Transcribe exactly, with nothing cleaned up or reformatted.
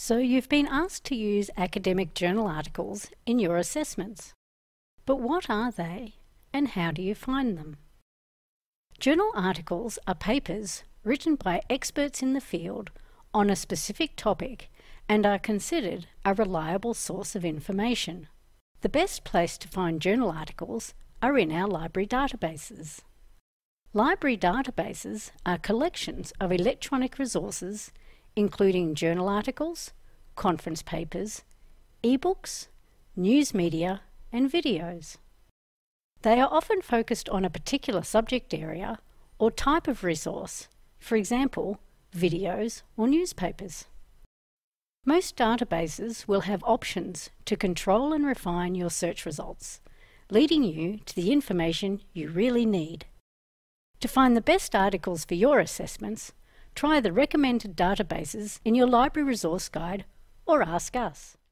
So you've been asked to use academic journal articles in your assessments. But what are they, and how do you find them? Journal articles are papers written by experts in the field on a specific topic and are considered a reliable source of information. The best place to find journal articles are in our library databases. Library databases are collections of electronic resources including journal articles, conference papers, e-books, news media and videos. They are often focused on a particular subject area or type of resource, for example, videos or newspapers. Most databases will have options to control and refine your search results, leading you to the information you really need. To find the best articles for your assessments, try the recommended databases in your library resource guide or ask us.